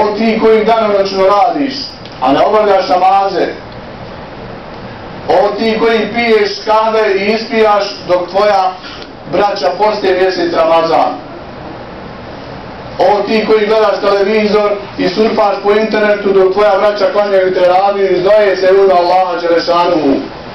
O ti koji danonoćno radiš, a ne obavljaš namaze. O ti koji piješ kahve i ispijaš dok tvoja braća poste mjesec Ramazan. O ti koji gledaš televizor i surfaš po internetu dok tvoja braća klanjaju teraviju i zdoje se u ime Allaha Đelešanuhu.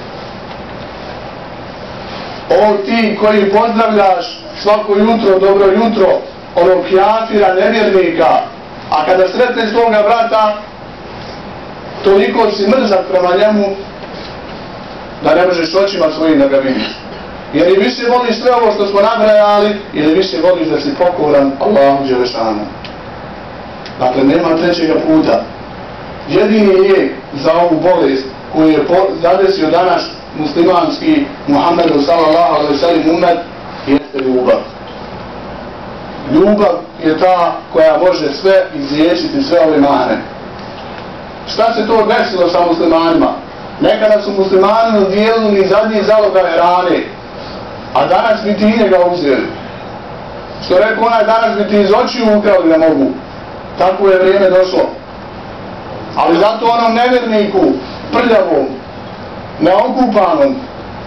O ti koji pozdravljaš svako jutro, dobro jutro, onog kafira, nevjernika, a kada sretneš svoga brata, toliko si mrzak prema njemu da ne možeš očima svojim da ga vidiš. Jer i više voliš sve ovo što smo nabrajali, ili više voliš da si pokoran Allahu Đelešanu. Dakle, nema trećega puta. Jedini lijek za ovu bolest koju je zadesio danas muslimanski Muhammedu sallallahu alejhi ve sellem umet jeste ljubav. Ljubav je ta koja može sve izliječiti, sve ove mane. Šta se to desilo sa muslimanima? Nekada su muslimani dijelili zadnji zalogaj hrane, a danas bi ti i njega uzeli. Što rekao onaj, danas bi ti iz očiju ukrali da mogu. Tako je vrijeme došlo. Ali zato onom nevjerniku, prljavom, neokupanom,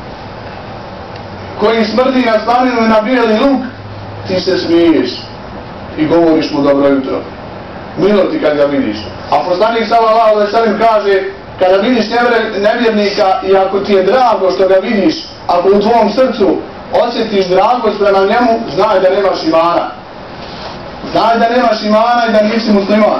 koji smrdi na slaninu i na bijeli luk, ti se smiješ i govoriš mu dobro jutro. Milo ti kad ga vidiš. A poslanik sallallahu alejhi ve sellem kaže, kada vidiš nevjernika i ako ti je drago što ga vidiš, ako u tvom srcu osjetiš dragost prema njemu, znaj da nemaš imana. Znaj da nemaš imana i da nisi musliman.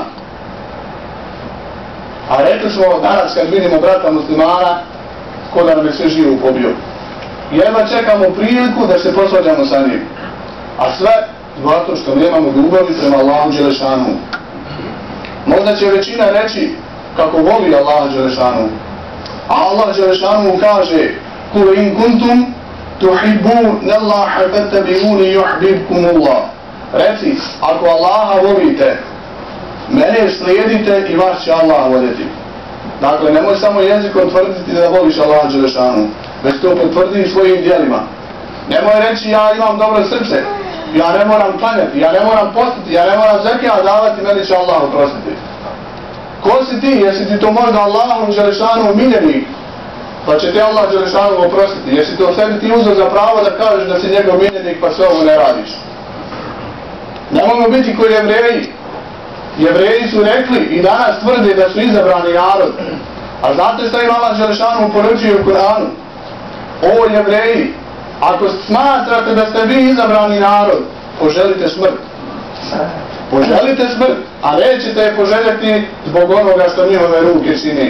A rekli smo danas kad vidimo brata muslimana, ko da nam je sve živo pobio. Jedva čekamo priliku da se posvađamo sa njim. A sve zato što nemamo ljubavi prema Allahu Đelešanu. Možda će većina reći kako voli Allaha Đelešanu. A Allah Đelešanu kaže: Kul in kuntum tuhibbun Allaha fattabi'uni yuhibbukumullah. Reci, ako Allaha volite, mene slijedite i vas će Allah voljeti. Dakle, nemoj samo jezikom tvrditi da voliš Allaha Đelešanu, već to potvrdi svojim djelima. Nemoj reći ja imam dobro srce, ja ne moram klanjati, ja ne moram postiti, ja ne moram zekijat davati, meni će Allah oprostiti. Ko si ti? Jesi ti to možda Allahom Đelešanu miljenik? Pa će te Allah Đelešanu oprostiti. Jesi to sebi ti uzeo za pravo da kažeš da si njegov miljenik pa sve ovo ne radiš? Nemojmo biti koji Jevreji. Jevreji su rekli i danas tvrde da su izabrani narod. A znate šta im Allah Đelešanu poručuje u Kur'anu? O Jevreji, ako smatrate da ste vi izabrani narod, poželite smrt. Poželite smrt, a nećete je poželjeti zbog onoga što njihove ruke čini.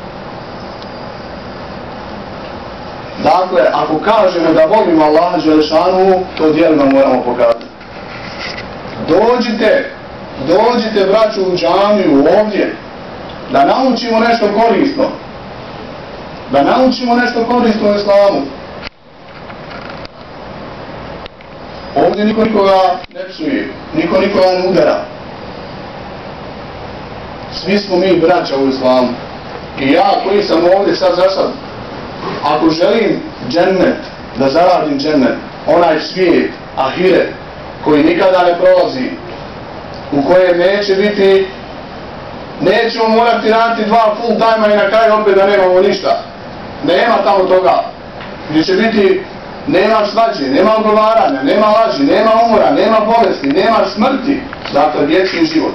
Dakle, ako kažemo da volimo Allaha Đelešanu, to djelima moramo pokazati. Dođite braću u džamiju ovdje, da naučimo nešto korisno. Da naučimo nešto korisno u islamu. Ovdje niko nikoga ne psuje, niko nikoga ne udara. Svi smo mi braća u islamu. I ja koji sam ovdje sad za sad, ako želim džennet, da zaradim džennet, onaj svijet, ahiret, koji nikada ne prolazi, u kojem neće biti, nećemo morati raditi 2 full time i na kraju opet da nemamo ništa. Nema tamo toga. Gdje će biti, nema svađe, nema ogovaranja, nema laži, nema umora, nema bolesti, nema smrti. Dakle, vječni život.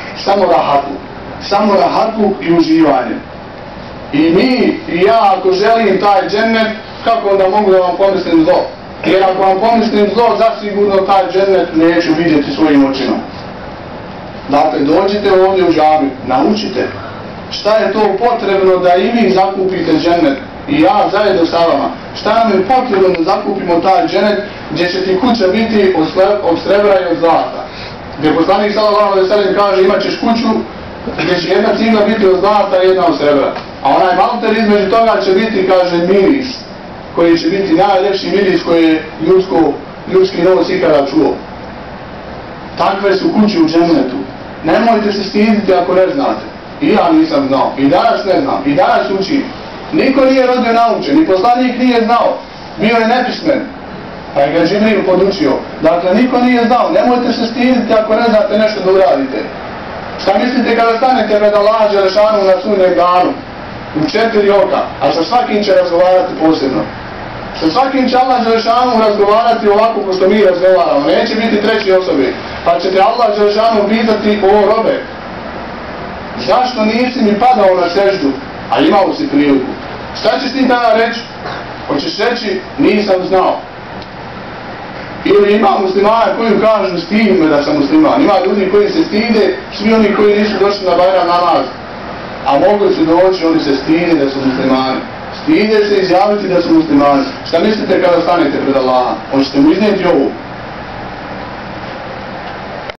Samo rahatluk i uživanje. I mi, i ja, ako želim taj džennet, kako onda mogu da vam pomislim zlo? Jer ako vam pomislim zlo, zasigurno taj džennet neću vidjeti svojim očima. Dakle, dođite ovdje u džamiju, naučite šta je to potrebno da i vi zakupite džennet i ja zajedno sa vama. Šta nam je potrebno da zakupimo taj džennet gdje će ti kuća biti od srebra i od zlata. Gdje poslanik sallallahu alejhi ve sellem kaže imat ćeš kuću gdje će jedna cigla biti od zlata i jedna od srebra. A onaj malter između toga će biti, kaže, miris, koji će biti najljepši miris koji je ljudski nos ikada čuo. Takve su kuće u džennetu. Nemojte se stiditi ako ne znate. I ja nisam znao. I danas ne znam. I danas učim. Niko nije rodio naučen. Ni poslanik nije znao. Bio je nepismen. Pa je ga Džibril podučio. Dakle, niko nije znao. Nemojte se stiditi ako ne znate nešto da uradite. Šta mislite kada stanete pred Allaha Đelešanu na sudnjem danu? U 4 oka, a sa svakim će razgovarati posebno. Sa svakim će Allah Đelešanu razgovarati ovako ko što mi razgovaramo. Neće biti treći osobe. Pa će te Allah Đelešanu pitati: o robe, zašto nisi mi padao na seždu, a imao si priliku? Šta ćeš ti tada reći? Hoćeš reći: nisam znao. Ili ima muslimana koji kažu: stidi me da sam musliman. Ima ljudi koji se stide, svi oni koji nisu došli na Bajram namaz, a mogli su doći, oni se stide da su muslimani. Stide se izjaviti da su muslimani. Šta mislite kada stanete pred Allaha? Hoćete mu iznijeti ovo?